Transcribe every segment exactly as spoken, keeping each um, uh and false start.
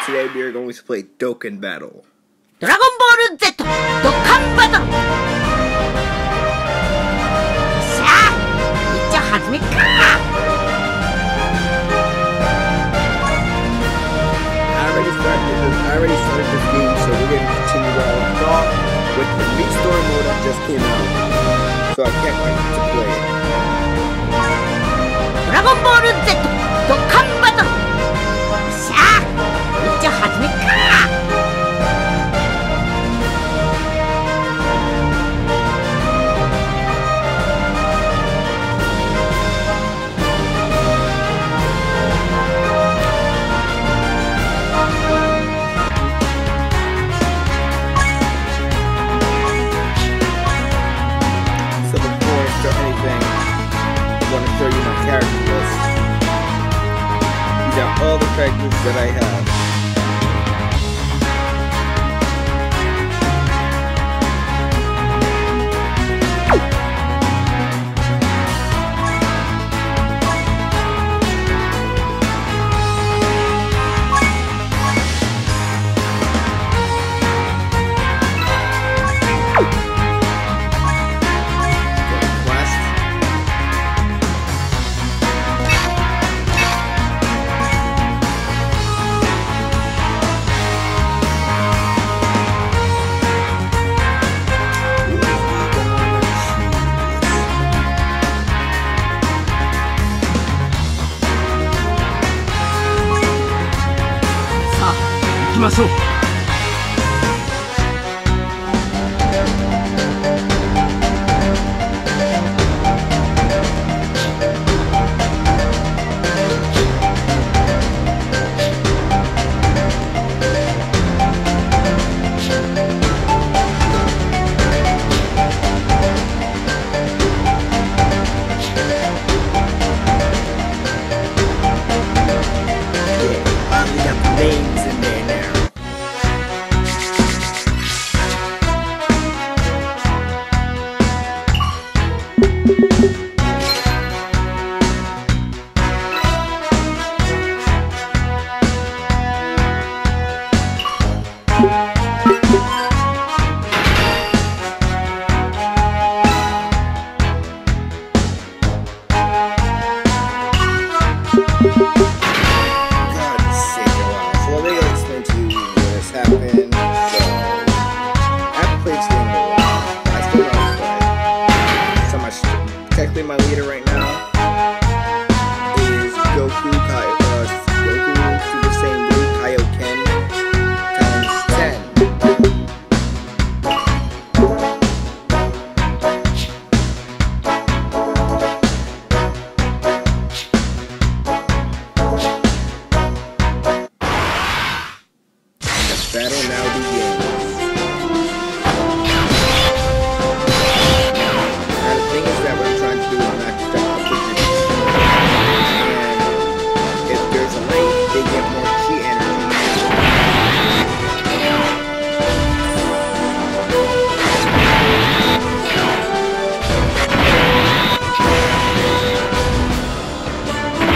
today we are going to play Dokkan Battle. Dragon Ball Z Dokkan Battle! 자, 이제 하즈미까? I already started this, I already started this game, so we're going to continue where I left off with the Meat Story mode that just came out. So I can't wait to play it. Dragon Ball Z Dokkan Battle! 자, 이제 하즈미까? Show you my character list. These are all the characters that I have. So.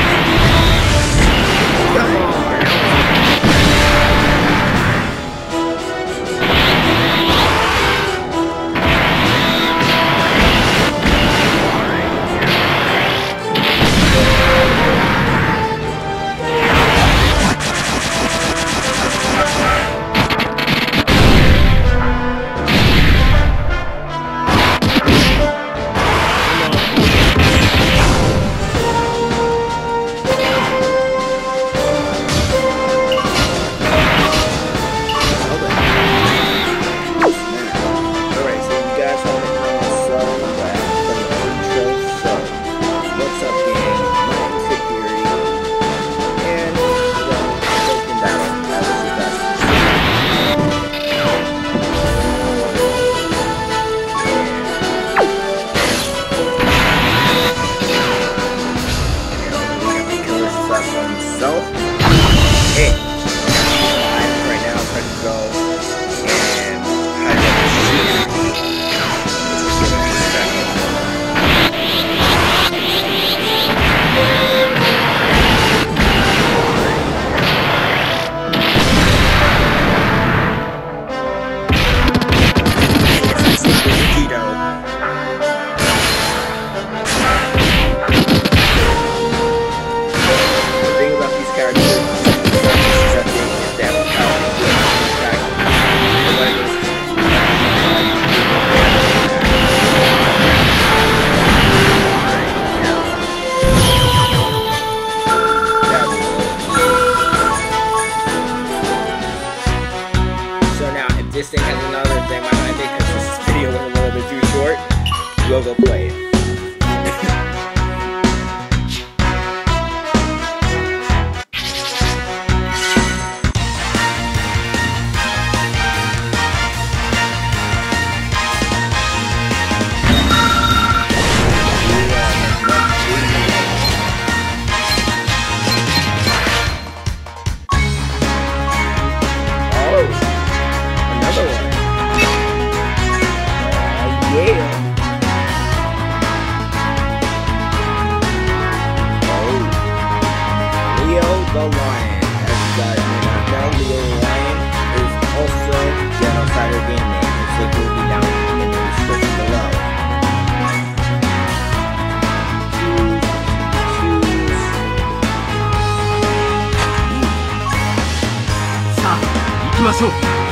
「 this thing has another thing behind it because this video was a little bit too short. We'll go play it. The Lion. As you guys may not know, Leo the Lion is also Genocider game name. His link will be down in the description below. Choose, choose. Sa, 行きましょう。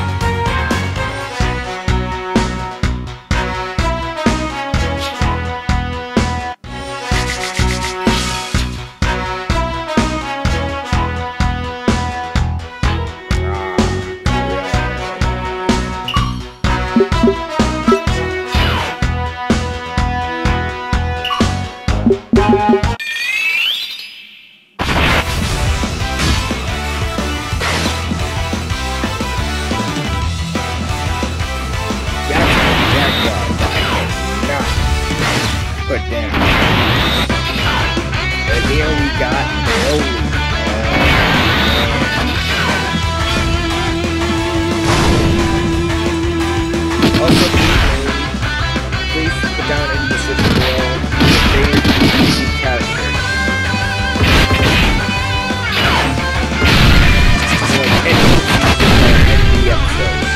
Put down. But here we got Broly. Also, please put down in the description below your favorite character. Or any of the episodes.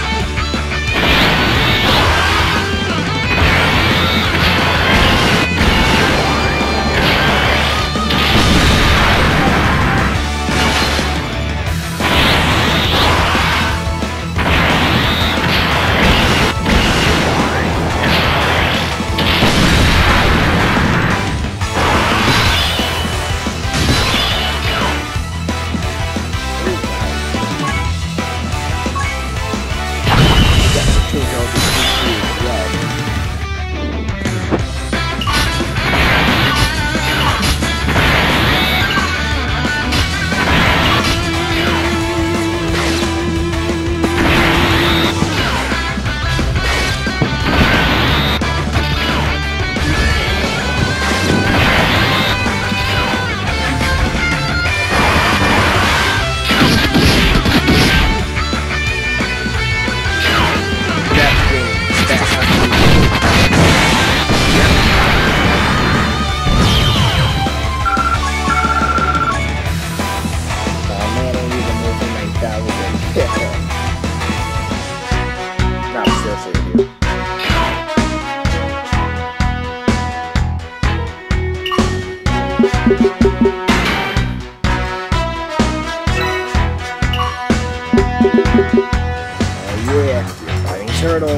Turtle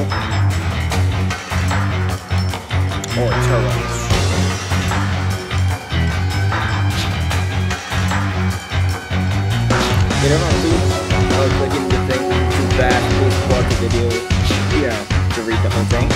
or turtles. They don't know who I was clicking the thing too fast, please pause the video, you know, to read the whole thing.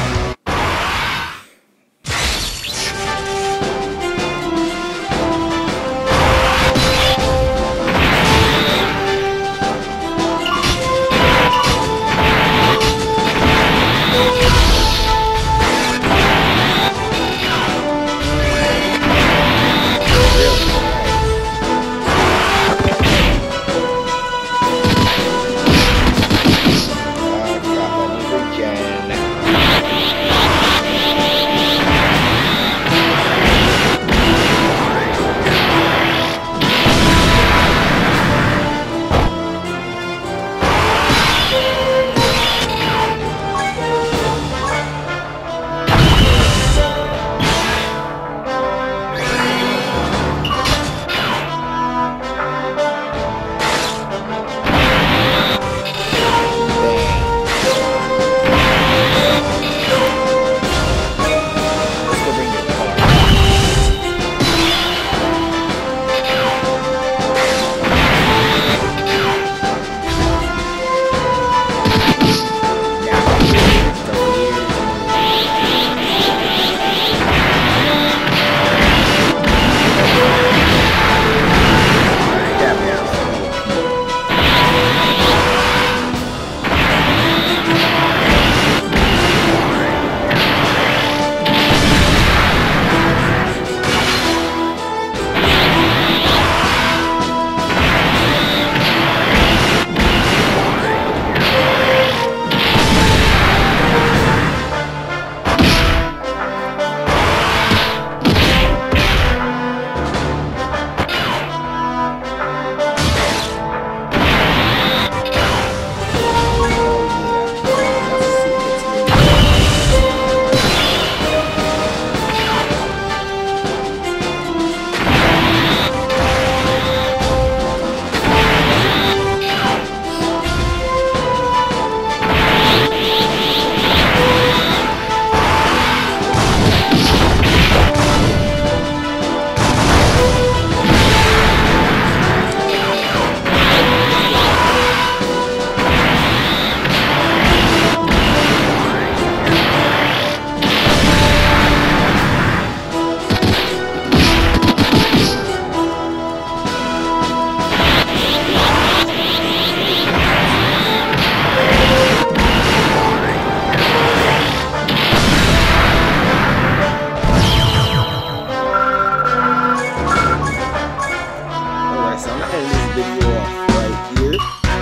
So I'm gonna end this video off right here.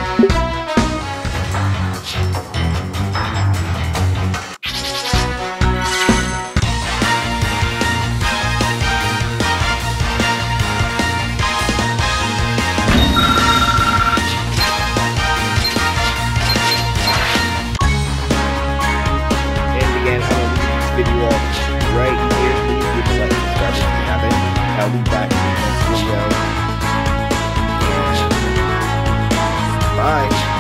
Video off right here. Please give a like, subscribe if you haven't. I'll be back in the next video. Bye.